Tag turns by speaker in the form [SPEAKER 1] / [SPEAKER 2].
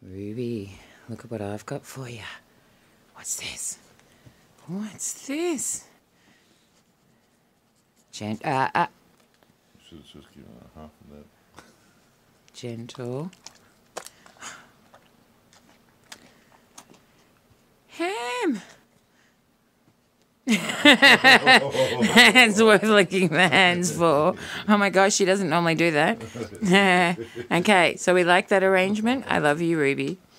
[SPEAKER 1] Ruby, look at what I've got for you. What's this? What's this?
[SPEAKER 2] Should have just given her half of that.
[SPEAKER 1] Gentle. Ham! That's worth licking the hands for. Oh my gosh, she doesn't normally do that. Okay, so we like that arrangement. I love you, Ruby.